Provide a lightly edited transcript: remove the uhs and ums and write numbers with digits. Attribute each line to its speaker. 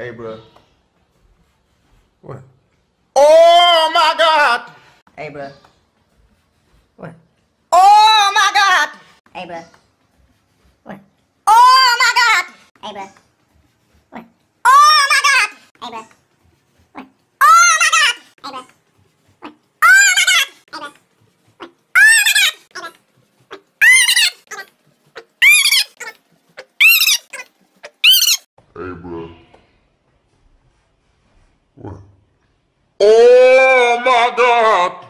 Speaker 1: Hey, bro.
Speaker 2: What?
Speaker 1: Oh my God!
Speaker 3: Hey, bro.
Speaker 2: What?
Speaker 3: Oh my God! Hey, bro.
Speaker 2: What?
Speaker 3: Oh my God! Hey, bro.
Speaker 2: What?
Speaker 3: Oh my God! Hey, bro.
Speaker 2: What?
Speaker 3: Oh my God! Hey, bro.
Speaker 2: What?
Speaker 3: Oh my God! Hey, bro.
Speaker 1: Hey, bro. What? Oh my God!